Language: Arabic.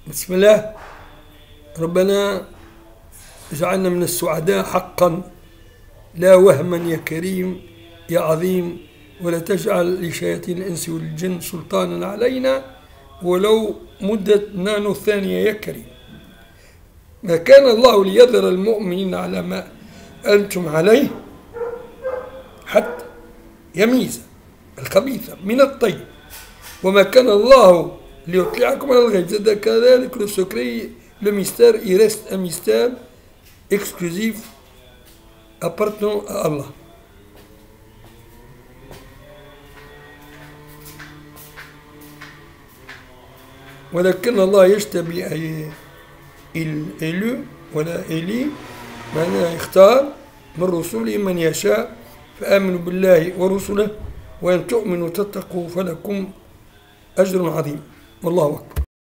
بسم الله. ربنا اجعلنا من السعداء حقا، لا وهما يا كريم يا عظيم، ولا تجعل لشياطين الإنس والجن سلطانا علينا ولو مدة نانو ثانية يا كريم. ما كان الله ليذر المؤمنين على ما أنتم عليه حتى يميز الخبيث من الطيب، وما كان الله ليطلعكم على الغيب. كذلك le secret, le mystère, il reste un mystère exclusif appartenant à Allah. ولكن الله يجتبي élu ولا إلي، معناه يختار من رسله من يشاء، فآمنوا بالله ورسله وإن تؤمنوا تتقوا فلكم أجر عظيم، والله أكبر.